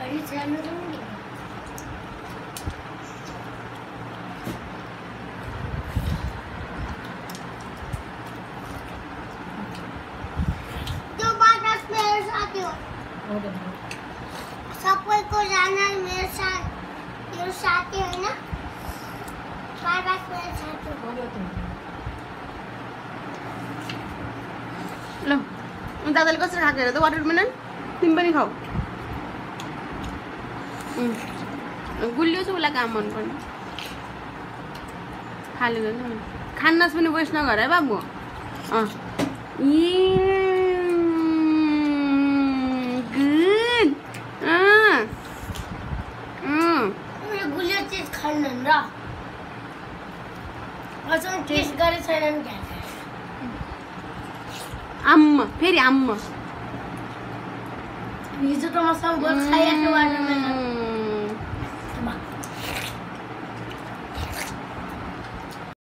सबैको जाना मेरो साथी हैन बाबा मेरो साथी हो ल दादाले कसरी खाएको हेर त वाटरमेलन तिमी पनि खाऊ गुलियो छ उसलाई काम मनपर्ने खाले खान्नास पनि वेस्ट नगर है बाबु गुलियो चीज खान्नन् र अझै टेस्ट गरे छैनन् क्या आम्मा फेरि आम्मा हिजो त मसँग बोल खाएको वाटरमेलन